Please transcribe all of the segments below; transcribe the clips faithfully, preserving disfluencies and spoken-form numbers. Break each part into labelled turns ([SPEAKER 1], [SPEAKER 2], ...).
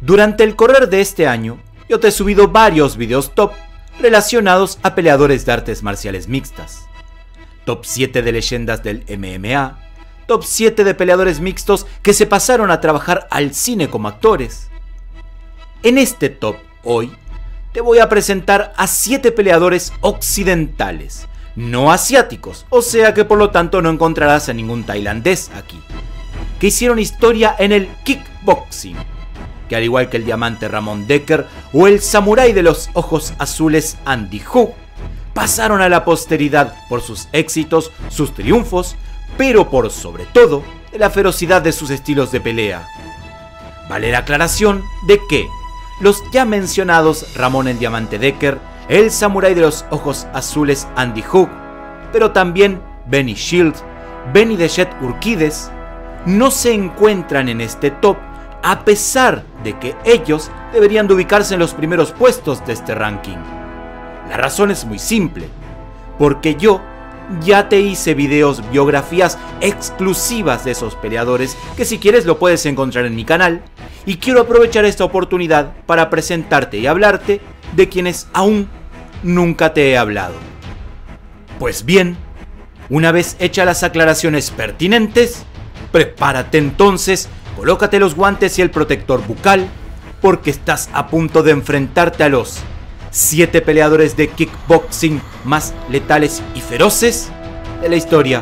[SPEAKER 1] Durante el correr de este año, yo te he subido varios videos top relacionados a peleadores de artes marciales mixtas. Top siete de leyendas del M M A, Top siete de peleadores mixtos que se pasaron a trabajar al cine como actores. En este top, hoy, te voy a presentar a siete peleadores occidentales, no asiáticos, o sea que por lo tanto no encontrarás a ningún tailandés aquí, que hicieron historia en el kickboxing, que al igual que el diamante Ramón Decker o el samurái de los ojos azules Andy Hu, pasaron a la posteridad por sus éxitos, sus triunfos, pero por sobre todo, de la ferocidad de sus estilos de pelea. Vale la aclaración de que los ya mencionados Ramón el Diamante Decker, el samurái de los ojos azules Andy Hu, pero también Benny Shield, Benny the Jet Urquidez, no se encuentran en este top a pesar de que ellos deberían de ubicarse en los primeros puestos de este ranking. La razón es muy simple, porque yo ya te hice videos, biografías exclusivas de esos peleadores que si quieres lo puedes encontrar en mi canal, y quiero aprovechar esta oportunidad para presentarte y hablarte de quienes aún nunca te he hablado. Pues bien, una vez hechas las aclaraciones pertinentes, prepárate entonces, colócate los guantes y el protector bucal, porque estás a punto de enfrentarte a los siete peleadores de kickboxing más letales y feroces de la historia.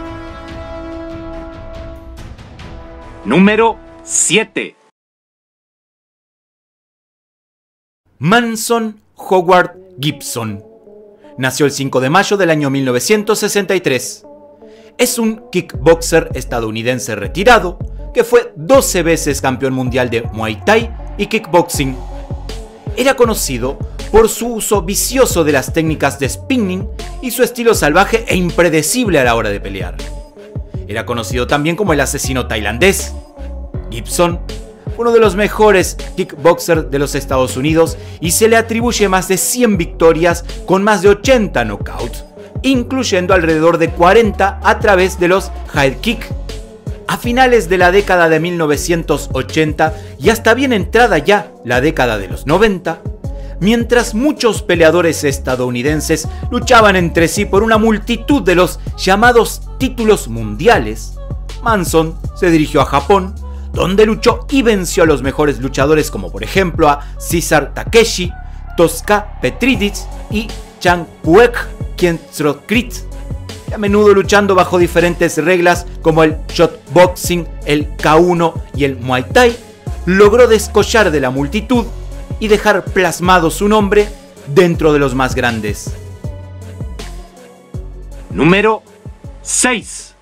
[SPEAKER 2] Número siete.
[SPEAKER 1] Manson Howard Gibson. Nació el cinco de mayo del año mil novecientos sesenta y tres. Es un kickboxer estadounidense retirado que fue doce veces campeón mundial de Muay Thai y kickboxing. Era conocido por su uso vicioso de las técnicas de spinning y su estilo salvaje e impredecible a la hora de pelear. Era conocido también como el asesino tailandés. Gibson fue uno de los mejores kickboxers de los Estados Unidos y se le atribuye más de cien victorias con más de ochenta knockouts, incluyendo alrededor de cuarenta a través de los head kick. A finales de la década de mil novecientos ochenta y hasta bien entrada ya la década de los noventa, mientras muchos peleadores estadounidenses luchaban entre sí por una multitud de los llamados títulos mundiales, Manson se dirigió a Japón, donde luchó y venció a los mejores luchadores como por ejemplo a Cesar Takeshi, Tosca Petridis y Chang Puek Kietrokrit, a menudo luchando bajo diferentes reglas como el shotboxing, el K uno y el Muay Thai. Logró descollar de la multitud y dejar plasmado su nombre dentro de los más grandes.
[SPEAKER 2] Número seis.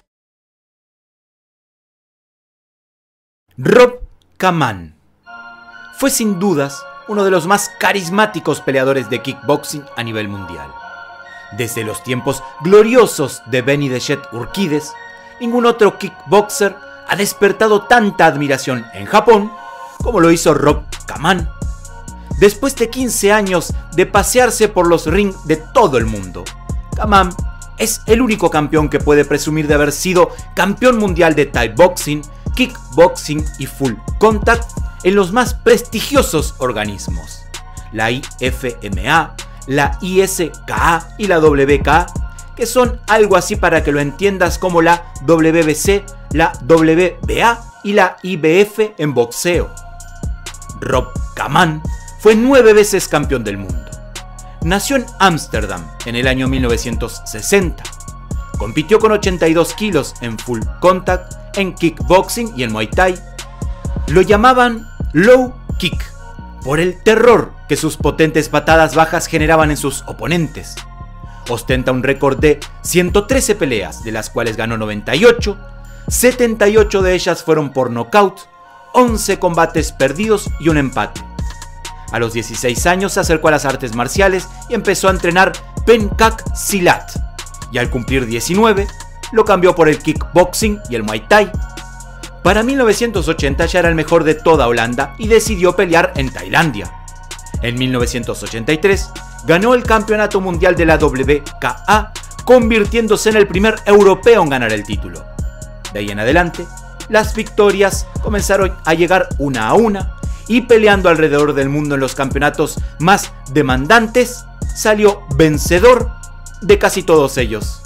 [SPEAKER 1] Rob Kaman. Fue sin dudas uno de los más carismáticos peleadores de kickboxing a nivel mundial. Desde los tiempos gloriosos de Benny the Jet Urquidez, ningún otro kickboxer ha despertado tanta admiración en Japón como lo hizo Rob Kaman. Después de quince años de pasearse por los rings de todo el mundo, Kaman es el único campeón que puede presumir de haber sido campeón mundial de Thai boxing, kickboxing y full contact en los más prestigiosos organismos, la I F M A, la I S K A y la W K A, que son algo así para que lo entiendas como la W B C, la W B A y la I B F en boxeo. Rob Kaman fue nueve veces campeón del mundo. Nació en Ámsterdam en el año mil novecientos sesenta. Compitió con ochenta y dos kilos en full contact, en kickboxing y en Muay Thai. Lo llamaban low kick por el terror que sus potentes patadas bajas generaban en sus oponentes. Ostenta un récord de ciento trece peleas, de las cuales ganó noventa y ocho, setenta y ocho de ellas fueron por nocaut, once combates perdidos y un empate. A los dieciséis años se acercó a las artes marciales y empezó a entrenar Pencak Silat, y al cumplir diecinueve lo cambió por el kickboxing y el Muay Thai. Para mil novecientos ochenta ya era el mejor de toda Holanda y decidió pelear en Tailandia. En mil novecientos ochenta y tres ganó el campeonato mundial de la W K A, convirtiéndose en el primer europeo en ganar el título. De ahí en adelante, las victorias comenzaron a llegar una a una y peleando alrededor del mundo en los campeonatos más demandantes, salió vencedor de casi todos ellos.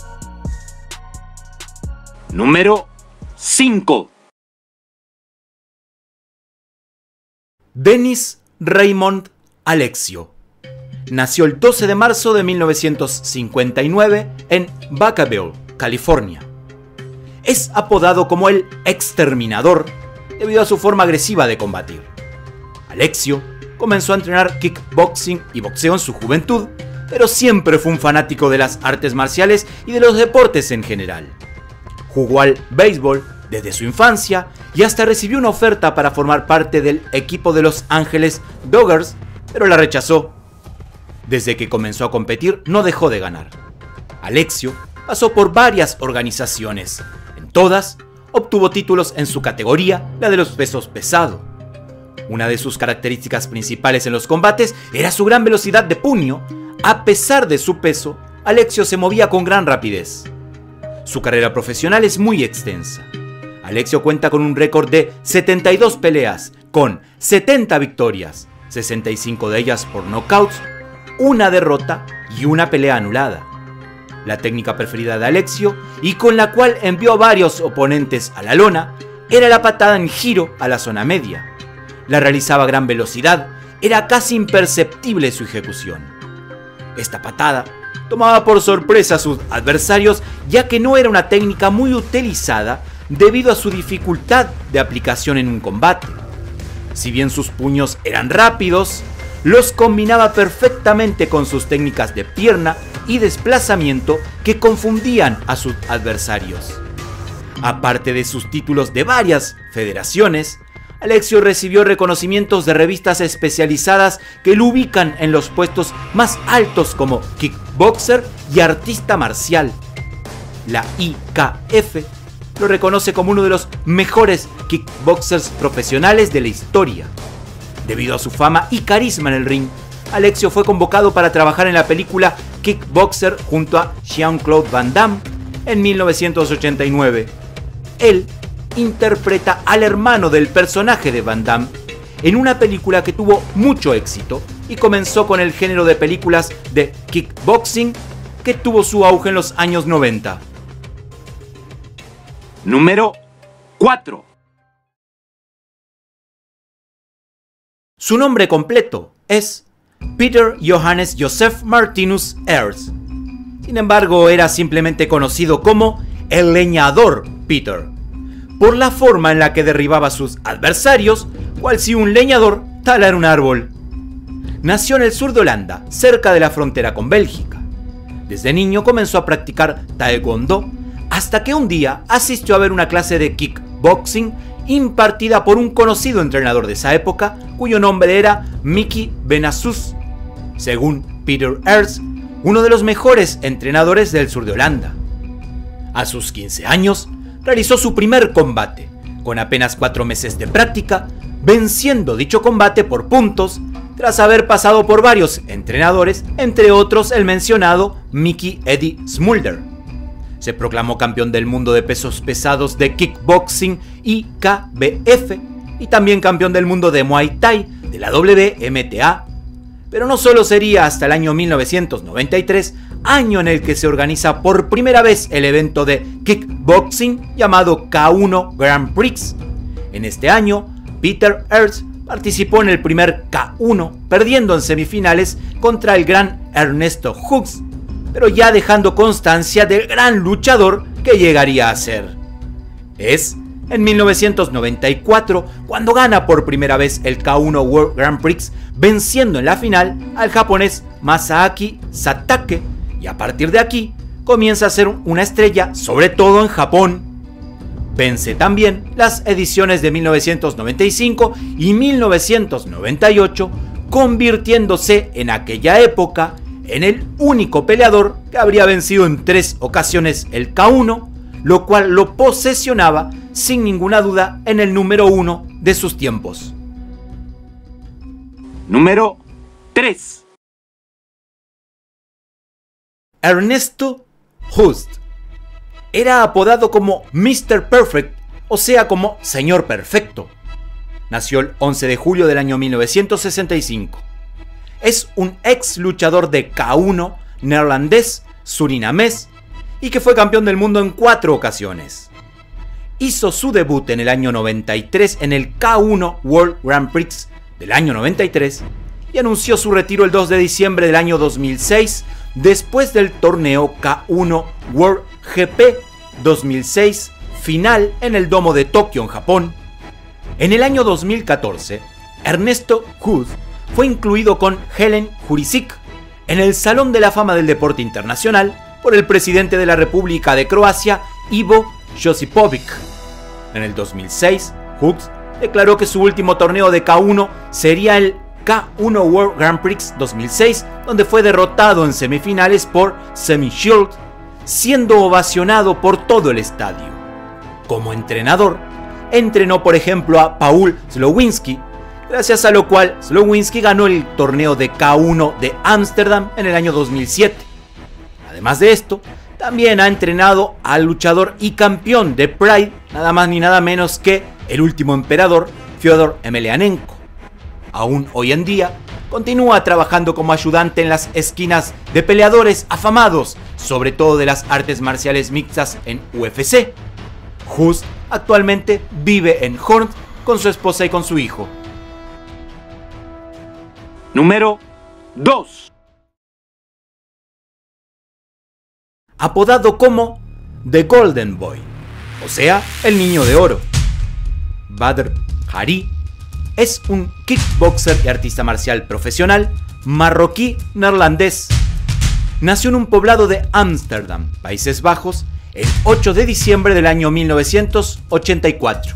[SPEAKER 2] Número cinco.
[SPEAKER 1] Dennis Raymond Alexio. Nació el doce de marzo de mil novecientos cincuenta y nueve en Vacaville, California. Es apodado como el Exterminador debido a su forma agresiva de combatir. Alexio comenzó a entrenar kickboxing y boxeo en su juventud, pero siempre fue un fanático de las artes marciales y de los deportes en general. Jugó al béisbol desde su infancia y hasta recibió una oferta para formar parte del equipo de Los Ángeles Dodgers, pero la rechazó. Desde que comenzó a competir no dejó de ganar. Alexio pasó por varias organizaciones. En todas obtuvo títulos en su categoría, la de los pesos pesados. Una de sus características principales en los combates era su gran velocidad de puño. A pesar de su peso, Alexio se movía con gran rapidez. Su carrera profesional es muy extensa. Alexio cuenta con un récord de setenta y dos peleas, con setenta victorias, sesenta y cinco de ellas por knockouts, una derrota y una pelea anulada. La técnica preferida de Alexio, y con la cual envió a varios oponentes a la lona, era la patada en giro a la zona media. La realizaba a gran velocidad, era casi imperceptible su ejecución. Esta patada tomaba por sorpresa a sus adversarios, ya que no era una técnica muy utilizada debido a su dificultad de aplicación en un combate. Si bien sus puños eran rápidos, los combinaba perfectamente con sus técnicas de pierna y desplazamiento que confundían a sus adversarios. Aparte de sus títulos de varias federaciones, Alexio recibió reconocimientos de revistas especializadas que lo ubican en los puestos más altos como kickboxer y artista marcial. La I K F lo reconoce como uno de los mejores kickboxers profesionales de la historia. Debido a su fama y carisma en el ring, Alexio fue convocado para trabajar en la película Kickboxer junto a Jean-Claude Van Damme en mil novecientos ochenta y nueve. Él interpreta al hermano del personaje de Van Damme en una película que tuvo mucho éxito y comenzó con el género de películas de kickboxing que tuvo su auge en los años noventa.
[SPEAKER 2] Número cuatro.
[SPEAKER 1] Su nombre completo es Peter Johannes Joseph Martinus Ernst. Sin embargo, era simplemente conocido como el Leñador Peter, por la forma en la que derribaba a sus adversarios, cual si un leñador talara un árbol. Nació en el sur de Holanda, cerca de la frontera con Bélgica. Desde niño comenzó a practicar taekwondo, hasta que un día asistió a ver una clase de kickboxing impartida por un conocido entrenador de esa época, cuyo nombre era Mickey Benasus, según Peter Ernst, uno de los mejores entrenadores del sur de Holanda. A sus quince años, realizó su primer combate, con apenas cuatro meses de práctica, venciendo dicho combate por puntos, tras haber pasado por varios entrenadores, entre otros el mencionado Mickey Eddie Smulder. Se proclamó campeón del mundo de pesos pesados de kickboxing I K B F y también campeón del mundo de Muay Thai de la W M T A. Pero no solo sería hasta el año mil novecientos noventa y tres, año en el que se organiza por primera vez el evento de kickboxing llamado K uno Grand Prix. En este año, Peter Ernst participó en el primer K uno, perdiendo en semifinales contra el gran Ernesto Hooks, pero ya dejando constancia del gran luchador que llegaría a ser. Es en mil novecientos noventa y cuatro cuando gana por primera vez el K uno World Grand Prix, venciendo en la final al japonés Masaaki Satake, y a partir de aquí comienza a ser una estrella, sobre todo en Japón. Vence también las ediciones de mil novecientos noventa y cinco y mil novecientos noventa y ocho, convirtiéndose en aquella época en el único peleador que habría vencido en tres ocasiones el K uno, lo cual lo posesionaba sin ninguna duda en el número uno de sus tiempos.
[SPEAKER 2] Número tres.
[SPEAKER 1] Ernesto Hoost era apodado como mister Perfect, o sea como Señor Perfecto. Nació el once de julio del año mil novecientos sesenta y cinco. Es un ex luchador de K uno neerlandés, surinamés y que fue campeón del mundo en cuatro ocasiones. Hizo su debut en el año noventa y tres en el K uno World Grand Prix del año noventa y tres y anunció su retiro el dos de diciembre del año dos mil seis después del torneo K uno World G P dos mil seis final en el Domo de Tokio en Japón. En el año dos mil catorce, Ernesto Hoods fue incluido con Helen Jurisic en el Salón de la Fama del Deporte Internacional por el presidente de la República de Croacia, Ivo Josipovic. En el dos mil seis, Hoods declaró que su último torneo de K uno sería el K uno World Grand Prix dos mil seis, donde fue derrotado en semifinales por Semi Shield, siendo ovacionado por todo el estadio. Como entrenador, entrenó por ejemplo a Paul Slowinski, gracias a lo cual Slowinski ganó el torneo de K uno de Ámsterdam en el año dos mil siete. Además de esto, también ha entrenado al luchador y campeón de Pride, nada más ni nada menos que el último emperador, Fyodor Emelianenko. Aún hoy en día, continúa trabajando como ayudante en las esquinas de peleadores afamados, sobre todo de las artes marciales mixtas en U F C. Hoods actualmente vive en Horn con su esposa y con su hijo.
[SPEAKER 2] Número dos.
[SPEAKER 1] Apodado como The Golden Boy, o sea, el niño de oro. Badr Hari es un kickboxer y artista marcial profesional marroquí neerlandés. Nació en un poblado de Ámsterdam, Países Bajos, el ocho de diciembre del año mil novecientos ochenta y cuatro.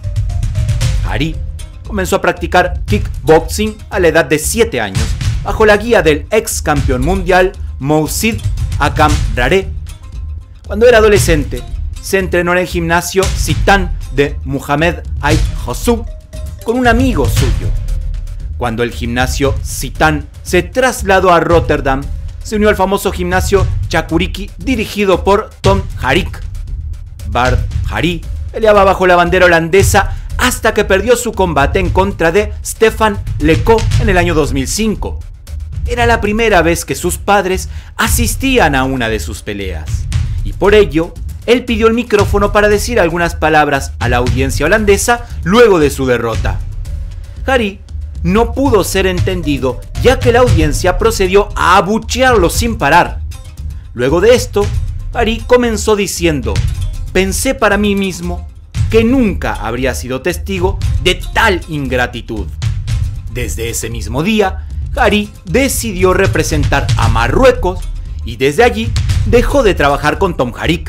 [SPEAKER 1] Hari comenzó a practicar kickboxing a la edad de siete años bajo la guía del ex campeón mundial Moussid Akam Rare. Cuando era adolescente, se entrenó en el gimnasio Sitán de Muhammad Aid Hossou con un amigo suyo. Cuando el gimnasio Sitán se trasladó a Rotterdam, se unió al famoso gimnasio Chakuriki dirigido por Tom Harik. Badr Hari peleaba bajo la bandera holandesa hasta que perdió su combate en contra de Stefan Leco en el año dos mil cinco. Era la primera vez que sus padres asistían a una de sus peleas, y por ello, él pidió el micrófono para decir algunas palabras a la audiencia holandesa luego de su derrota. Hari no pudo ser entendido, ya que la audiencia procedió a abuchearlo sin parar. Luego de esto, Hari comenzó diciendo: "Pensé para mí mismo que nunca habría sido testigo de tal ingratitud". Desde ese mismo día, Hari decidió representar a Marruecos y desde allí dejó de trabajar con Tom Harik.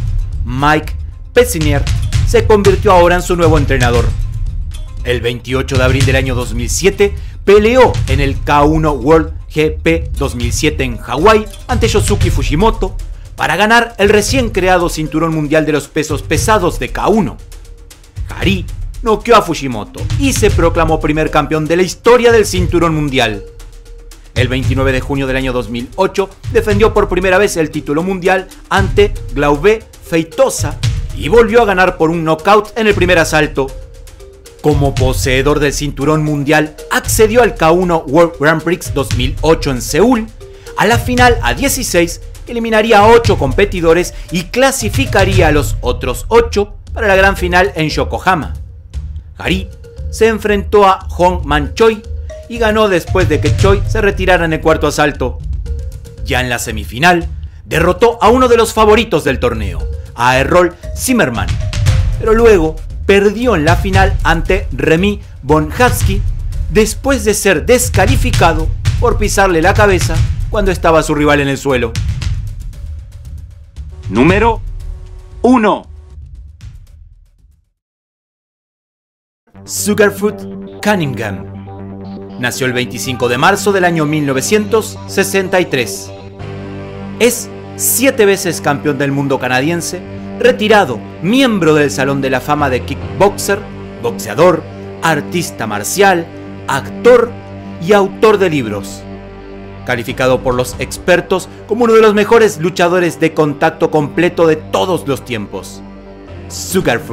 [SPEAKER 1] Mike Pessinier se convirtió ahora en su nuevo entrenador. El veintiocho de abril del año dos mil siete peleó en el K uno World G P dos mil siete en Hawái ante Yosuke Fujimoto para ganar el recién creado cinturón mundial de los pesos pesados de K uno. Hari noqueó a Fujimoto y se proclamó primer campeón de la historia del cinturón mundial. El veintinueve de junio del año dos mil ocho defendió por primera vez el título mundial ante Glaube Feitosa y volvió a ganar por un knockout en el primer asalto. Como poseedor del cinturón mundial, accedió al K uno World Grand Prix dos mil ocho en Seúl, a la final a dieciséis, que eliminaría a ocho competidores y clasificaría a los otros ocho para la gran final en Yokohama. Hari se enfrentó a Hong Man Choi y ganó después de que Choi se retirara en el cuarto asalto. Ya en la semifinal, derrotó a uno de los favoritos del torneo, a Errol Zimmerman, pero luego perdió en la final ante Remy Bonjavski después de ser descalificado por pisarle la cabeza cuando estaba su rival en el suelo.
[SPEAKER 2] Número uno.
[SPEAKER 1] Sugarfoot Cunningham. Nació el veinticinco de marzo del año mil novecientos sesenta y tres. Es siete veces campeón del mundo canadiense, retirado, miembro del Salón de la Fama de Kickboxer, boxeador, artista marcial, actor y autor de libros. Calificado por los expertos como uno de los mejores luchadores de contacto completo de todos los tiempos. Sugarfoot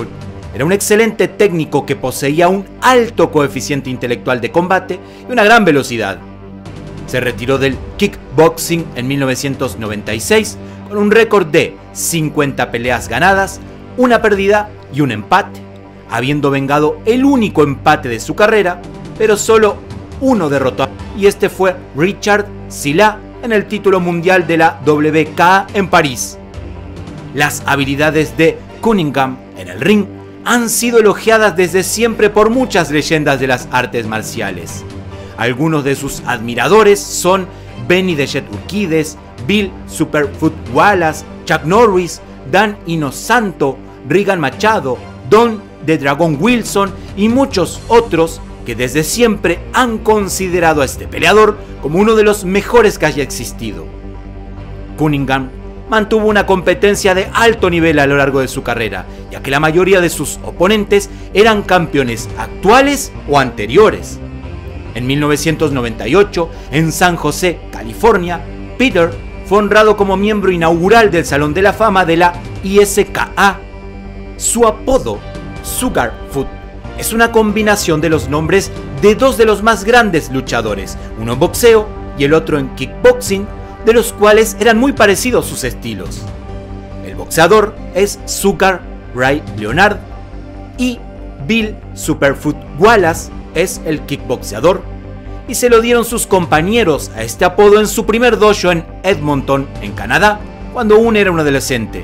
[SPEAKER 1] Era un excelente técnico que poseía un alto coeficiente intelectual de combate y una gran velocidad. Se retiró del kickboxing en mil novecientos noventa y seis con un récord de cincuenta peleas ganadas, una pérdida y un empate, habiendo vengado el único empate de su carrera, pero solo uno derrotó, y este fue Richard Silla en el título mundial de la W K A en París. Las habilidades de Cunningham en el ring han sido elogiadas desde siempre por muchas leyendas de las artes marciales. Algunos de sus admiradores son Benny the Jet Urquidez, Bill Superfoot Wallace, Chuck Norris, Dan Inosanto, Regan Machado, Don the Dragon Wilson y muchos otros que desde siempre han considerado a este peleador como uno de los mejores que haya existido. Cunningham mantuvo una competencia de alto nivel a lo largo de su carrera, ya que la mayoría de sus oponentes eran campeones actuales o anteriores. En mil novecientos noventa y ocho, en San José, California, Peter fue honrado como miembro inaugural del Salón de la Fama de la I S K A. Su apodo, Sugarfoot, es una combinación de los nombres de dos de los más grandes luchadores, uno en boxeo y el otro en kickboxing, de los cuales eran muy parecidos sus estilos. El boxeador es Sugar Ray Leonard y Bill Superfoot Wallace es el kickboxeador, y se lo dieron sus compañeros a este apodo en su primer dojo en Edmonton, en Canadá, cuando aún era un adolescente.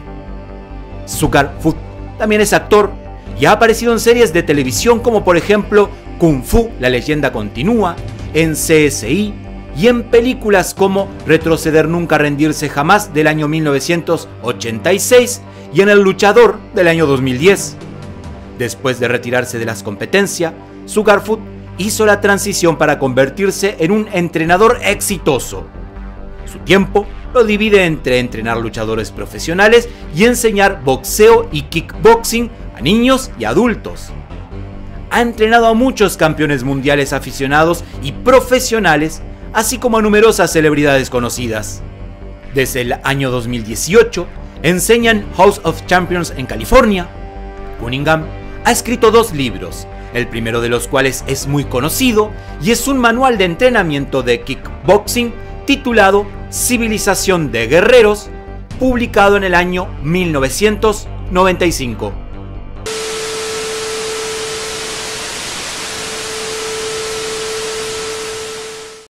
[SPEAKER 1] Sugarfoot también es actor y ha aparecido en series de televisión como por ejemplo Kung Fu, la leyenda continúa, en C S I y en películas como Retroceder nunca, rendirse jamás del año mil novecientos ochenta y seis y en El luchador del año dos mil diez. Después de retirarse de las competencias, Sugarfoot hizo la transición para convertirse en un entrenador exitoso. Su tiempo lo divide entre entrenar luchadores profesionales y enseñar boxeo y kickboxing a niños y adultos. Ha entrenado a muchos campeones mundiales aficionados y profesionales, así como a numerosas celebridades conocidas. Desde el año dos mil dieciocho, enseña en House of Champions en California. Cunningham ha escrito dos libros, el primero de los cuales es muy conocido y es un manual de entrenamiento de kickboxing titulado Civilización de Guerreros, publicado en el año mil novecientos noventa y cinco.